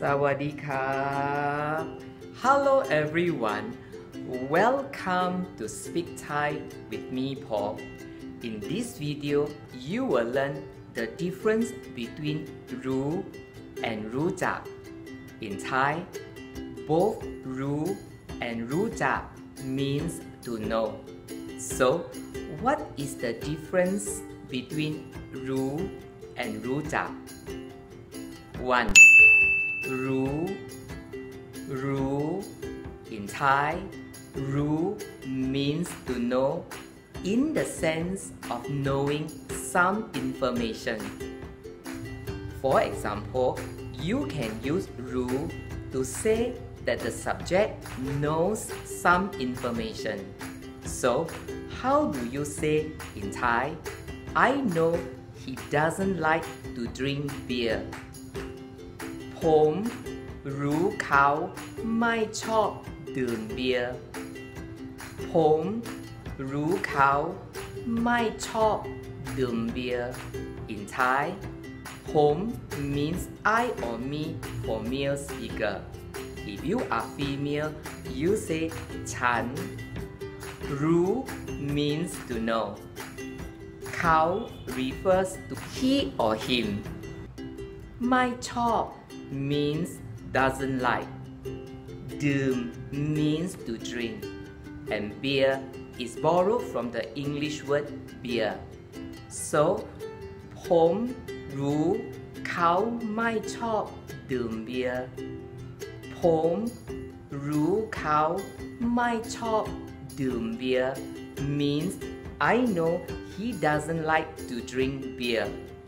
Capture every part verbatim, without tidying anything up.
Sawadee ka. Hello everyone. Welcome to Speak Thai with me, Paul. In this video, you will learn the difference between รู้ and รู้จัก. In Thai, both รู้ and รู้จัก means to know. So, what is the difference between รู้ and รู้จัก? one. รู้ รู้ in Thai, รู้ means to know in the sense of knowing some information. For example, you can use รู้ to say that the subject knows some information. So, how do you say in Thai, I know he doesn't like to drink beer? ผมรู้เขาไม่ชอบดื่มเบียร์ ผมรู้เขาไม่ชอบดื่มเบียร์ In Thai, ผม means I or me for male speaker. If you are female, you say ฉัน รู้ means to know. เขา refers to he or him. ไม่ชอบ means doesn't like. ดื่ม means to drink. And beer is borrowed from the English word beer. So, ผมรู้เขาไม่ชอบดื่มเบียร์ ผมรู้เขาไม่ชอบดื่มเบียร์ means I know he doesn't like to drink beer.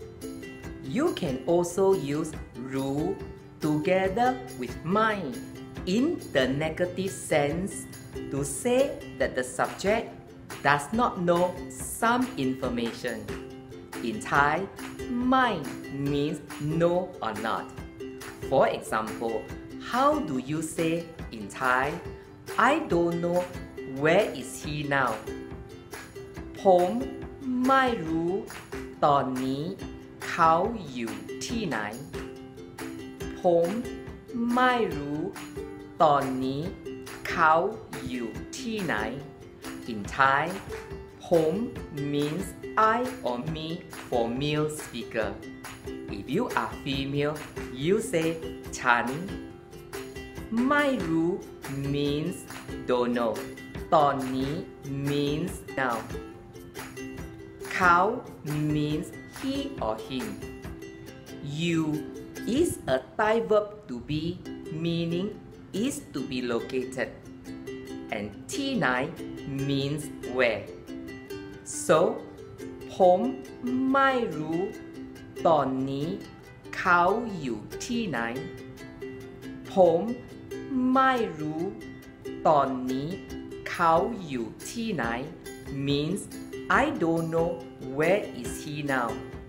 You can also use รู้ together with ไม่ in the negative sense to say that the subject does not know some information. In Thai, ไม่ means no or not. For example, how do you say in Thai, I don't know where is he now? ผมไม่รู้ตอนนี้เขาอยู่ที่ไหน ผมไม่รู้ตอนนี้เขาอยู่ที่ไหน In Thai, ผม means I or me for male speaker. If you are female, you say ฉัน ไม่รู้ means don't know. ตอนนี้ means now. เขา means he or him. You is a Thai verb to be, meaning is to be located. And ที่ไหน means where. So, ผมไม่รู้ตอนนี้เขาอยู่ที่ไหน ผมไม่รู้ตอนนี้เขาอยู่ที่ไหน means I don't know where is he now.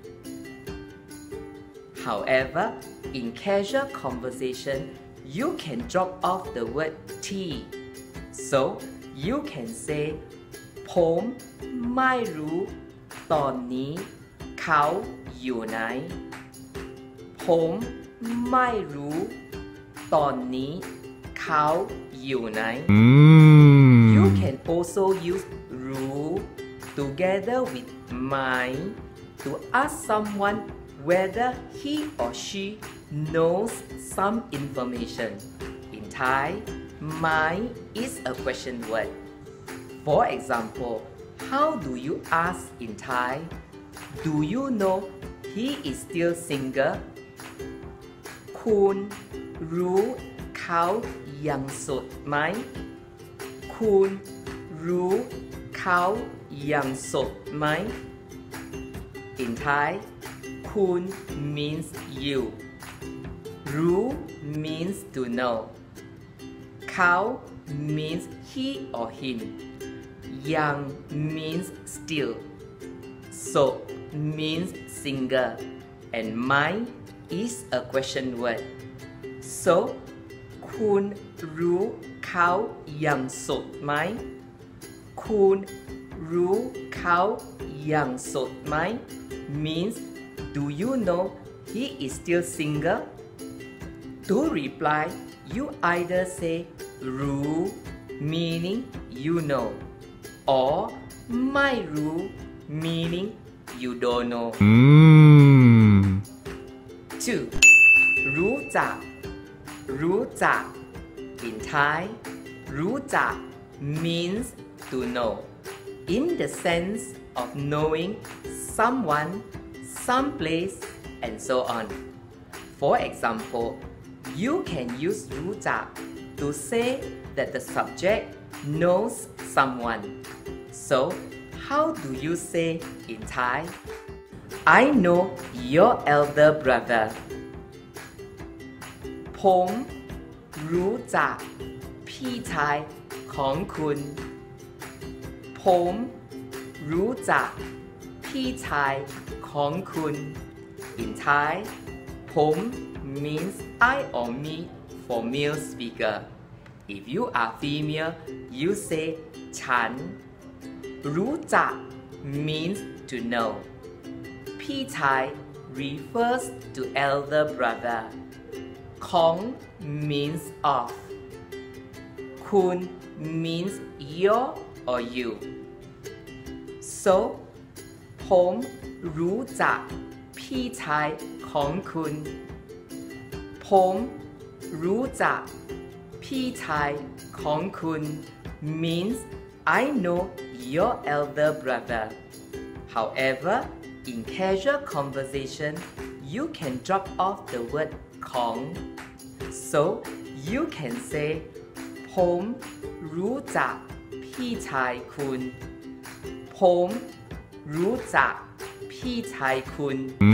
However, in casual conversation, you can drop off the word T. So, you can say ผมไม่รู้ตอนนี้เขาอยู่ไหน ผมไม่รู้ตอนนี้เขาอยู่ไหน You can also use รู้ together with ไม่ to ask someone whether he or she knows some information. In Thai, ไม่ is a question word. For example, how do you ask in Thai? Do you know he is still single? คุณรู้เขายังโสดไหม คุณรู้เขายังโสดไหม In Thai, คุณ means you. รู้ means to know. เขา means he or him. ยัง means still. So means single. And ไม่ is a question word. So คุณรู้เขายังโสดไหม คุณรู้เขายังโสดไหม means do you know he is still single? To reply, you either say รู้ meaning you know, or ไม่รู้ meaning you don't know. Mm. two. รู้จัก รู้จัก in Thai รู้จัก means to know, in the sense of knowing someone, someplace, and so on. For example, you can use รู้จัก to say that the subject knows someone. So, how do you say in Thai? I know your elder brother. ผมรู้จักพี่ชายของคุณ ผมรู้จักพี่ชายของคุณ In Thai, ผม means I or me for male speaker. If you are female, you say ฉัน รู้จัก means to know. พี่ชาย refers to elder brother. ของ means of. คุณ means your or you. So, ผมรู้จักพี่ชายของคุณ ผมรู้จักพี่ชายของคุณ means I know your elder brother. However, in casual conversation, you can drop off the word ของ so you can say ผมรู้จักพี่ชายคุณ ผมรู้จักพี่ชายคุณ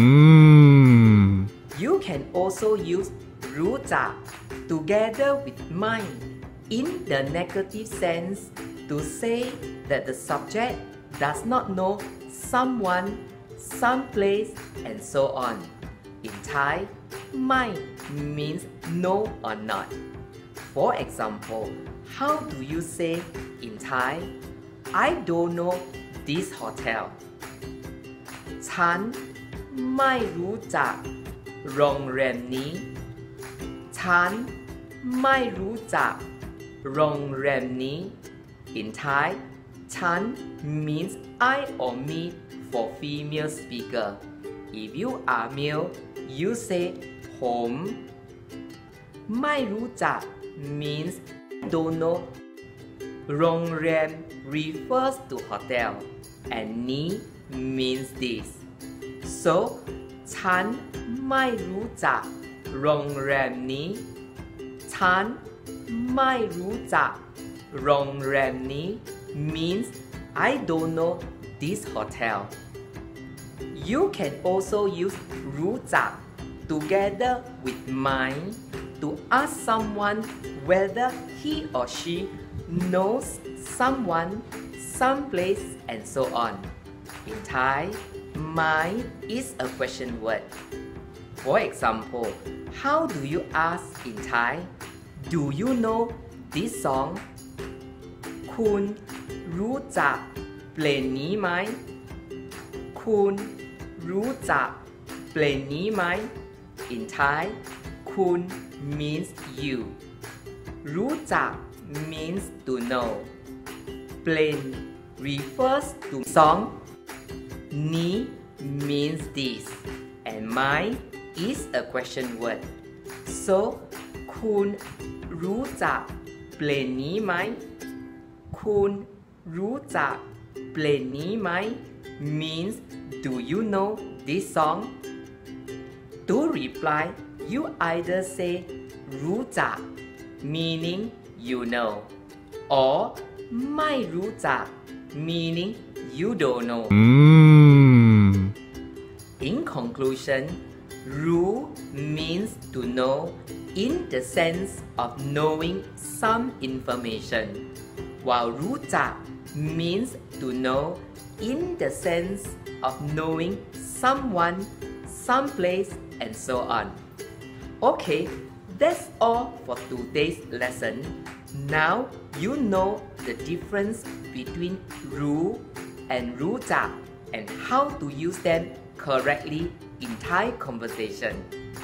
Mm. You can also use รู้จัก together with mine in the negative sense to say that the subject does not know someone, someplace, and so on. In Thai, ไม่ means no or not. For example, how do you say in Thai, I don't know this hotel? ฉันไม่รู้จักโรงแรมนี้ ฉันไม่รู้จักโรงแรมนี้ In Thai, ฉัน means I or me for female speaker. If you are male, you say ผมไม่รู้จัก means don't know. โรงแรม refers to hotel, and นี้ means this. So, ฉันไม่รู้จักโรงแรมนี้ ฉันไม่รู้จักโรงแรมนี้ means I don't know this hotel. You can also use รู้จัก together with mine to ask someone whether he or she knows someone, someplace, and so on. In Thai, mine is a question word. For example, how do you ask in Thai? Do you know this song? คุณรู้จักเพลงนี้ไหม คุณรู้จักเพลงนี้ไหม In Thai, คุณ means you. รู้จัก means to know. เพลง refers to song. นี้ means this. And mine is a question word. So, คุณรู้จักเพลงนี้ไหม คุณรู้จักเพลงนี้ไหม means do you know this song? To reply, you either say รู้จัก meaning you know, or ไม่รู้จัก meaning you don't know. Mm. In conclusion, รู้ means to know in the sense of knowing some information, while รู้จัก means to know in the sense of knowing someone, someplace, and so on. Okay, that's all for today's lesson. Now you know the difference between รู้ and รู้จัก and how to use them correctly in Thai conversation.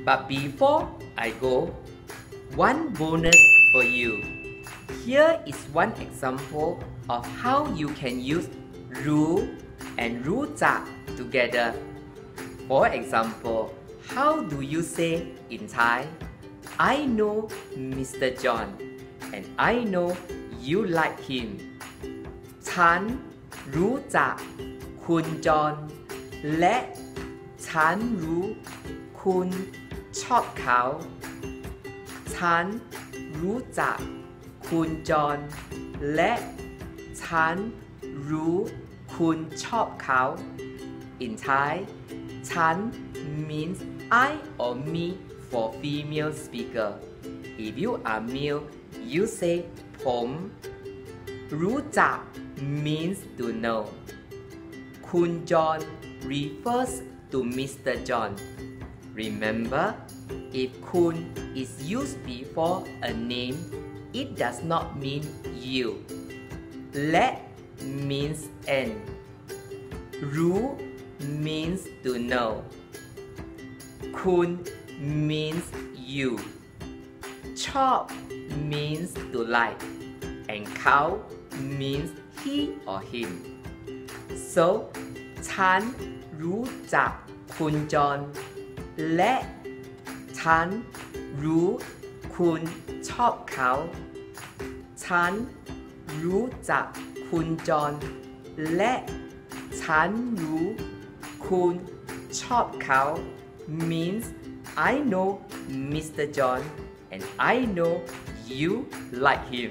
But before I go, one bonus for you. Here is one example of how you can use รู้ and รู้จัก together. For example, how do you say in Thai, I know Mister John and I know you like him. ฉันรู้จักคุณจอห์นและฉันรู้คุณชอบเขาฉันรู้จักคุณจอห์นและฉันรู้คุณชอบเขา In Thai, ฉัน means I or me for female speaker. If you are male, you say ผมรู้จัก means to know. คุณจอห์น refers to Mister John. Remember, if คุณ is used before a name, it does not mean you. และ means and. รู้ means to know. คุณ means you. ชอบ means to like. And เขา means he or him. So ฉันรู้จักคุณจอห์นและฉันรู้คุณชอบเขาฉันรู้จักคุณจอห์นและฉันรู้คุณชอบเขา means I know Mister John and I know you like him.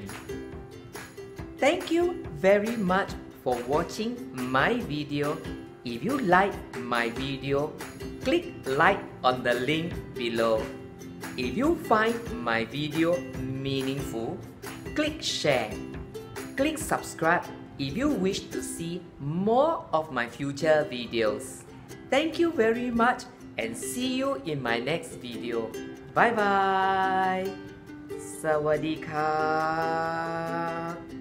Thank you very much for watching my video. If you like my video, click like on the link below. If you find my video meaningful, click share. Click subscribe if you wish to see more of my future videos. Thank you very much and see you in my next video. Bye bye. สวัสดีครับ